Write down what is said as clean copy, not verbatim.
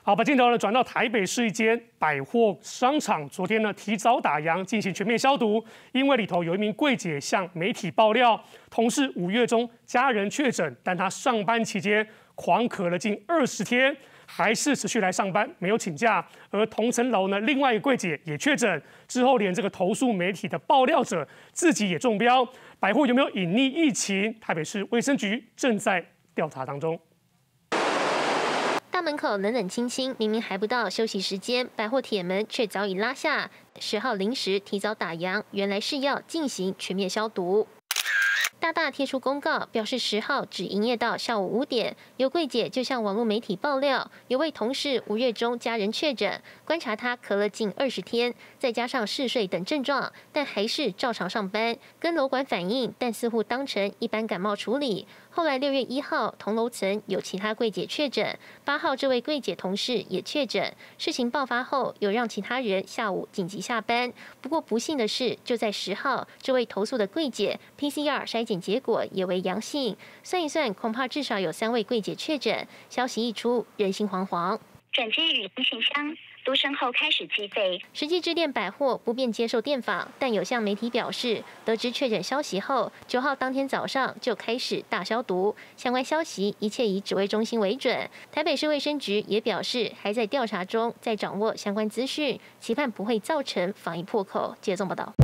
好，把镜头呢转到台北市一间百货商场，昨天呢提早打烊进行全面消毒，因为里头有一名柜姐向媒体爆料，同事5月中家人确诊，但她上班期间狂咳了近20天，还是持续来上班，没有请假。而同层楼呢，另外一个柜姐也确诊，之后连这个投诉媒体的爆料者自己也中标。百货有没有隐匿疫情？台北市卫生局正在调查当中。 大门口冷冷清清，明明还不到休息时间，百货铁门却早已拉下。10号临时提早打烊，原来是要进行全面消毒。 大贴出公告，表示10号只营业到下午5点。有柜姐就向网络媒体爆料，有位同事5月中家人确诊，观察他咳了近20天，再加上嗜睡等症状，但还是照常上班，跟楼管反映，但似乎当成一般感冒处理。后来6月1号，同楼层有其他柜姐确诊，8号这位柜姐同事也确诊。事情爆发后，有让其他人下午紧急下班。不过不幸的是，就在10号，这位投诉的柜姐 PCR 筛检结果也为阳性，算一算，恐怕至少有3位柜姐确诊。消息一出，人心惶惶。 转接语音信箱，读声后开始计费。 实际致电百货不便接受电访，但有向媒体表示，得知确诊消息后，9号当天早上就开始大消毒。相关消息一切以指挥中心为准。台北市卫生局也表示，还在调查中，在掌握相关资讯，期盼不会造成防疫破口。接纵报道。